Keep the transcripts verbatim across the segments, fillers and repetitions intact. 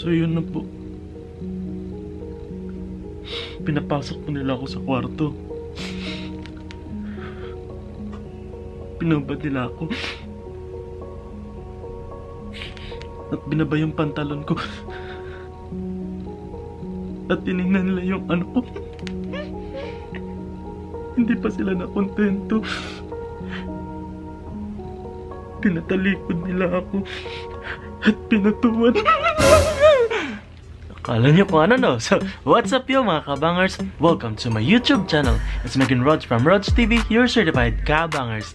So yun na po. Pinapasok po nila ako sa kwarto. Pinubad nila ako. At binaba yung pantalon ko. At tinignan nila yung ano ko. Hindi pa sila nakontento. Pinatalikod nila ako. At pinatuwan. Akala niyo kung ano no? So, what's up yo mga kabangers? Welcome to my YouTube channel. It's Megan Rods from Rods T V, your certified kabangers.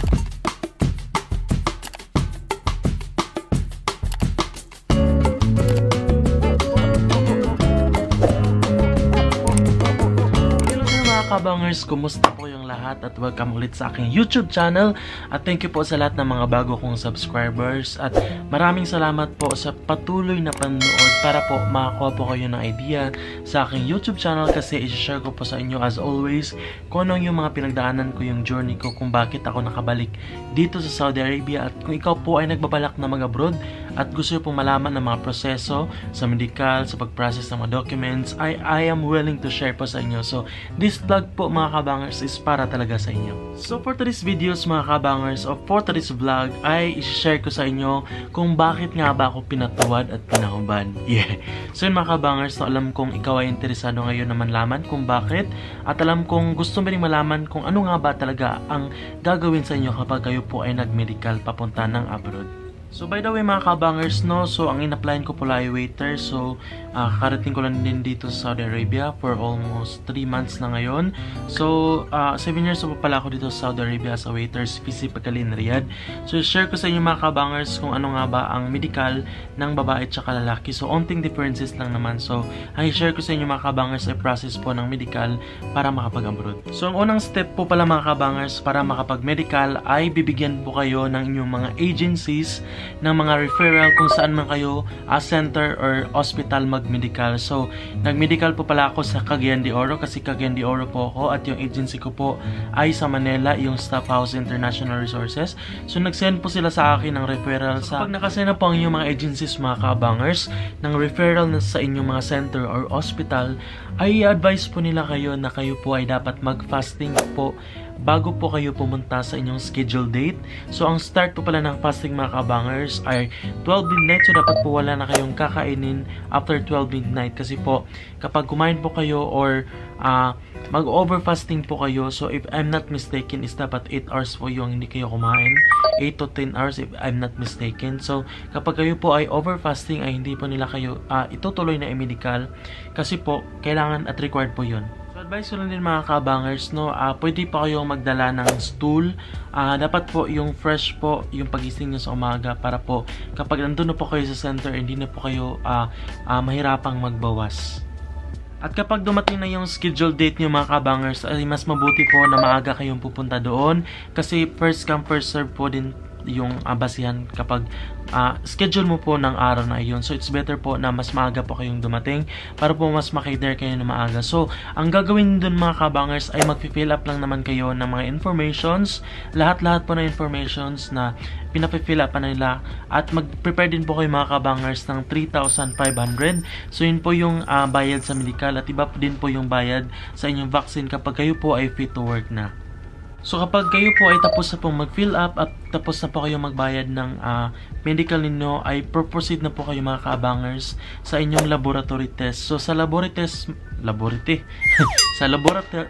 Kabangers, kumusta po yung lahat at welcome ulit sa aking YouTube channel at thank you po sa lahat ng mga bago kong subscribers at maraming salamat po sa patuloy na panonood para po makakuha po kayo ng idea sa aking YouTube channel kasi i-share ko po sa inyo as always kung ano yung mga pinagdaanan ko yung journey ko kung bakit ako nakabalik dito sa Saudi Arabia at kung ikaw po ay nagbabalak na mag-abroad at gusto nyo pong malaman ng mga proseso sa medical, sa pag-process ng mga documents, I, I am willing to share po sa inyo. So, this vlog po mga kabangers is para talaga sa inyo. So, for today's videos mga kabangers o for today's vlog ay i-share ko sa inyo kung bakit nga ba ako pinatuwad at pinahubad. Yeah. So, yun mga kabangers, so, alam kong ikaw ay interesado ngayon na manlaman kung bakit at alam kong gusto mo rin malaman kung ano nga ba talaga ang gagawin sa inyo kapag kayo po ay nag-medical papunta ng abroad. So by the way mga kabangers no, so ang in-applyan ko pala ay waiter. So uh, karating ko lang din dito sa Saudi Arabia for almost three months na ngayon. So uh, seven years pa pala ako dito sa Saudi Arabia as a waiter, specifically in Riyadh. So share ko sa inyo mga kabangers kung ano nga ba ang medical ng babae at saka lalaki. So onting differences lang naman. So ay share ko sa inyo mga kabangers ay process po ng medical para makapag-abroad. So ang unang step po pala mga kabangers para makapag-medical ay bibigyan po kayo ng inyong mga agencies ng mga referral kung saan man kayo as center or hospital mag-medical. So, nag-medical po pala ako sa Cagayan de Oro kasi Cagayan de Oro po ako at yung agency ko po ay sa Manila, yung Staff House International Resources. So, nag-send po sila sa akin ng referral. Sa pag nakasend na po ang inyong mga agencies mga kabangers ng referral na sa inyong mga center or hospital, ay advise po nila kayo na kayo po ay dapat mag-fasting po bago po kayo pumunta sa inyong schedule date. So, ang start po pala ng fasting mga kabangers ay twelve midnight. So, dapat po wala na kayong kakainin after twelve midnight. Kasi po, kapag kumain po kayo or uh, mag-over fasting po kayo, so if I'm not mistaken, is dapat eight hours po yung hindi kayo kumain. eight to ten hours if I'm not mistaken. So, kapag kayo po ay over fasting, ay hindi po nila kayo uh, itutuloy na i-medical. Kasi po, kailangan at required po yun. Advice ko lang din mga kabangers no, uh, pwede pa kayong magdala ng stool. Uh, dapat po yung fresh po yung pagising nyo sa umaga para po kapag nandun na po kayo sa center hindi na po kayo uh, uh, mahirapang magbawas. At kapag dumating na yung schedule date nyo mga kabangers ay mas mabuti po na maaga kayong pupunta doon kasi first come first serve po din yung uh, basihan kapag uh, schedule mo po ng araw na iyon. So it's better po na mas maaga po kayong dumating para po mas makader kayo na maaga. So ang gagawin dun mga kabangers ay mag-fill up lang naman kayo ng mga informations, lahat-lahat po na informations na pinapifill up pa nila at mag-prepare din po kayo mga kabangers ng three thousand five hundred. So yun po yung uh, bayad sa medical at iba po din po yung bayad sa inyong vaccine kapag kayo po ay fit to work na. So kapag kayo po ay tapos na pong mag-fill up at tapos na po kayo magbayad ng uh, medical ninyo ay proceed na po kayo mga kabangers sa inyong laboratory test. So sa laboratory test, laboratory sa laboratory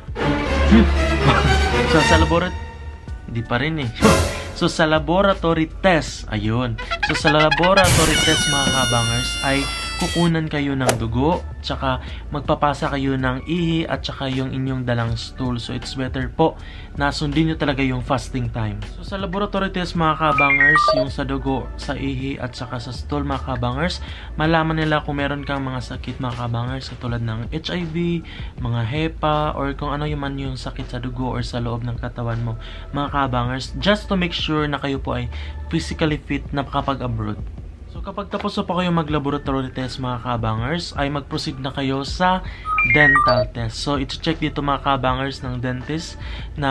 so sa laboratory hindi pa rin eh. So sa laboratory test, ayun. So sa laboratory test mga kabangers ay kukunan kayo ng dugo, tsaka magpapasa kayo ng ihi at tsaka yung inyong dalang stool. So it's better po na sundin nyo talaga yung fasting time. So sa laboratory test mga kabangers, yung sa dugo, sa ihi at tsaka sa stool mga kabangers, malaman nila kung meron kang mga sakit mga kabangers katulad ng H I V, mga hepa, or kung ano yung man yung sakit sa dugo or sa loob ng katawan mo mga kabangers, just to make sure na kayo po ay physically fit na kapag-abroad. So kapag tapos na po kayo mag-laboratory test mga kabangers, ay mag-proceed na kayo sa dental test. So ito check dito mga kabangers ng dentist na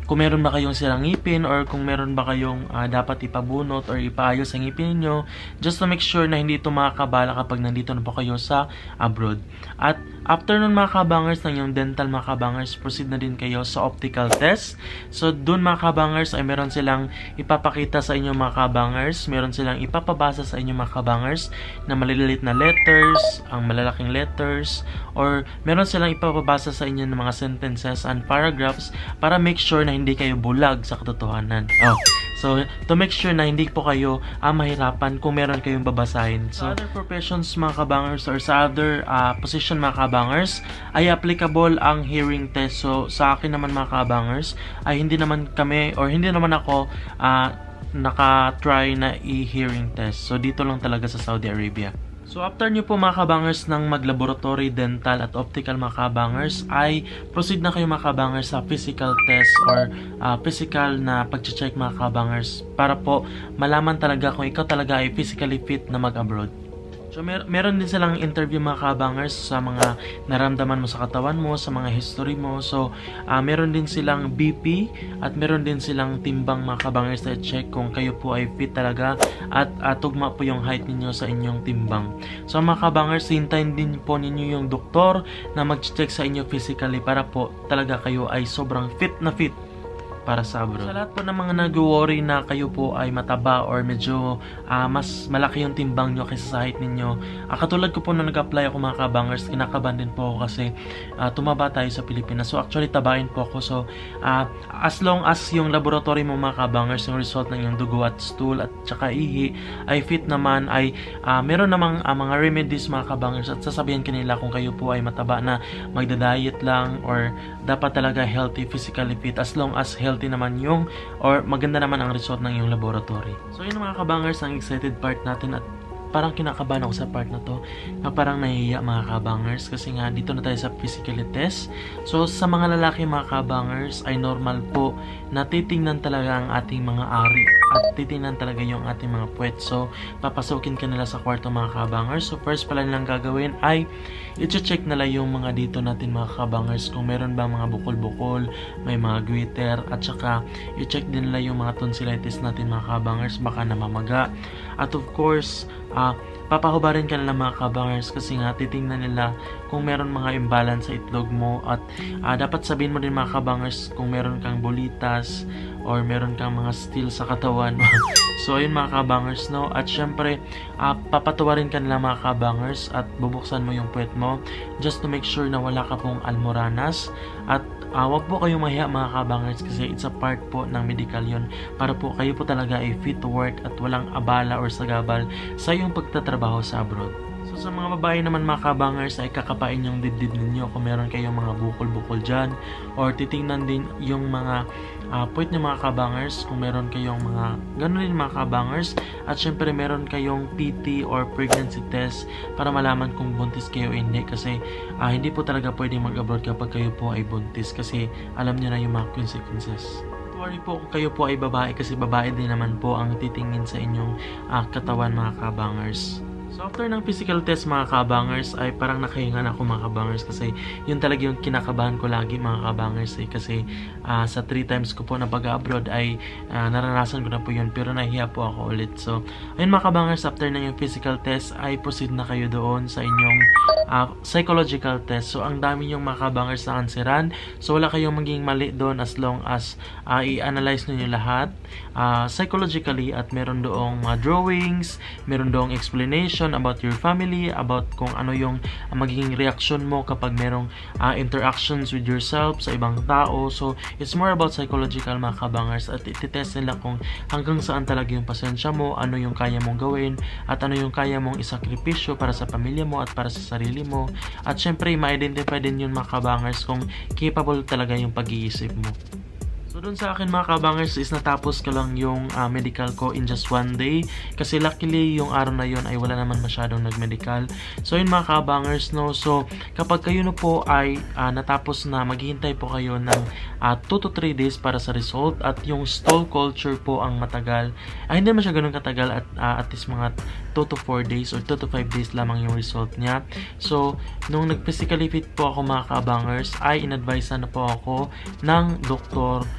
kung meron ba kayong sirang ngipin or kung meron ba kayong uh, dapat ipabunot or ipaayos sa ngipin niyo, just to make sure na hindi ito makakabala kapag nandito na po kayo sa abroad. At after nun mga kabangers ng yung dental mga kabangers, proceed na din kayo sa optical test. So dun mga kabangers ay meron silang ipapakita sa inyo mga kabangers, meron silang ipapabasa sa inyo mga kabangers na maliliit na letters, ang malalaking letters, or meron silang ipapabasa sa inyo ng mga sentences and paragraphs para make sure na hindi kayo bulag sa katotohanan. Oh. So, to make sure na hindi po kayo ah, mahirapan kung meron kayong babasahin. So, sa other professions mga kabangers or sa other uh, position mga kabangers ay applicable ang hearing test. So, sa akin naman mga kabangers ay hindi naman kami or hindi naman ako uh, naka-try na i-hearing test. So, dito lang talaga sa Saudi Arabia. So after nyo po mga kabangers ng mag-laboratory, dental at optical mga kabangers ay proceed na kayo mga kabangers sa physical test or uh, physical na pag-check mga kabangers para po malaman talaga kung ikaw talaga ay physically fit na mag-abroad. So mer meron din silang interview mga kabangers sa mga naramdaman mo sa katawan mo, sa mga history mo. So uh, meron din silang B P at meron din silang timbang mga kabangers na check kung kayo po ay fit talaga at uh, tugma po yung height ninyo sa inyong timbang. So mga kabangers, hintayin din po ninyo yung doktor na mag-check sa inyo physically para po talaga kayo ay sobrang fit na fit para sa abroad. Sa lahat po ng mga nag-worry na kayo po ay mataba or medyo uh, mas malaki yung timbang nyo kaysa sa height ninyo, uh, katulad ko po na nag-apply ako mga kabangers, kinakabahan din po ako kasi uh, tumaba tayo sa Pilipinas. So actually tabain po ako. So uh, as long as yung laboratory mo mga kabangers, yung result ng yung dugo at stool at saka ihi ay fit naman, ay uh, meron namang uh, mga remedies mga kabangers at sasabihin kanila kung kayo po ay mataba na magda-diet lang or dapat talaga healthy, physically fit as long as healthy healthy naman yung or maganda naman ang result ng yung laboratory. So yun mga kabangers, ang excited part natin at parang kinakabahan ako sa part na to na parang nahihiya mga kabangers kasi nga dito na tayo sa physically test. So sa mga lalaki mga kabangers ay normal po na titingnan talaga ang ating mga ari at titingnan talaga yung ating mga puwet. So papasukin ka nila sa kwarto mga kabangers. So first pala nilang gagawin ay i-check nila yung mga dito natin mga kabangers kung meron ba mga bukol-bukol, may mga glitter at saka i-check din nila yung mga tonsillitis natin mga kabangers, baka namamaga. At of course, uh, papahubarin ka nila mga kabangers kasi nga titingnan nila kung meron mga imbalance sa itlog mo at uh, dapat sabihin mo din mga kabangers kung meron kang bolitas or meron kang mga steel sa katawan. So ayun mga kabangers, no? At syempre uh, papatawarin ka nila mga kabangers at bubuksan mo yung puwet mo just to make sure na wala ka pong almoranas at Uh, wag po kayong mahiya mga kabangers kasi it's a part po ng medical yun para po kayo po talaga ay fit to work at walang abala or sagabal sa iyong pagtatrabaho sa abroad. So sa mga babae naman mga kabangers ay kakapain yung dibdib ninyo kung meron kayong mga bukol-bukol dyan or titingnan din yung mga uh, puwet nyo mga kabangers kung meron kayong mga ganun din mga kabangers at syempre meron kayong P T or pregnancy test para malaman kung buntis kayo o hindi kasi uh, hindi po talaga pwedeng mag-abroad kapag kayo po ay buntis kasi alam nyo na yung mga consequences. Worry po kung kayo po ay babae kasi babae din naman po ang titingin sa inyong uh, katawan mga kabangers. So after ng physical test mga kabangers ay parang nakahinga na ako mga kabangers kasi yun talaga yung kinakabahan ko lagi mga kabangers eh, kasi uh, sa three times ko po na pag-abroad ay uh, naranasan ko na po yun pero nahiya po ako ulit. So ayun mga kabangers, after na yung physical test ay proceed na kayo doon sa inyong uh, psychological test. So ang dami yung mga kabangers na ansiran, so wala kayong maging mali doon as long as uh, i-analyze nyo yung lahat uh, psychologically at meron doong mga drawings, meron doong explanation about your family, about kung ano yung uh, magiging reaction mo kapag merong uh, interactions with yourself sa ibang tao. So it's more about psychological mga kabangers at ititest nila kung hanggang saan talaga yung pasensya mo, ano yung kaya mong gawin at ano yung kaya mong isakripisyo para sa pamilya mo at para sa sarili mo. At syempre ma-identify din yun mga kabangers kung capable talaga yung pag-iisip mo. So dun sa akin mga kabangers is natapos ko lang yung uh, medical ko in just one day kasi luckily yung araw na yun ay wala naman masyadong nag-medical. So yun mga kabangers, no, so kapag kayo na po ay uh, natapos na, maghihintay po kayo ng uh, two to three days para sa result at yung stall culture po ang matagal. Ay hindi man siya ganun katagal at uh, at least mga two to four days or two to five days lamang yung result niya. So nung nag-physically fit po ako mga kabangers ay in-advise na po ako ng doktor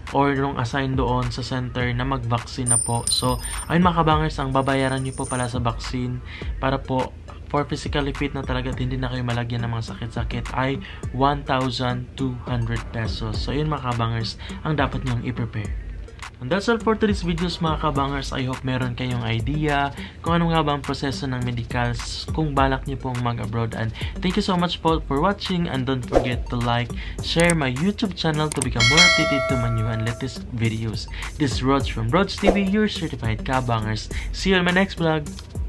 or yung assign doon sa center na mag-vaccine na po. So, ayun mga kabangers, ang babayaran nyo po pala sa vaccine para po for physically fit na talaga at hindi na kayo malagyan ng mga sakit-sakit ay one thousand two hundred pesos. So, yun mga kabangers, ang dapat nyong i-prepare. And that's all for today's videos mga kabangers. I hope meron kayong idea kung ano nga ba ang proseso ng medicals kung balak niyo pong mag-abroad. And thank you so much po for watching, and don't forget to like, share my YouTube channel to become more updated to my new and latest videos. This is Rods from Rods T V, your certified kabangers. See you on my next vlog.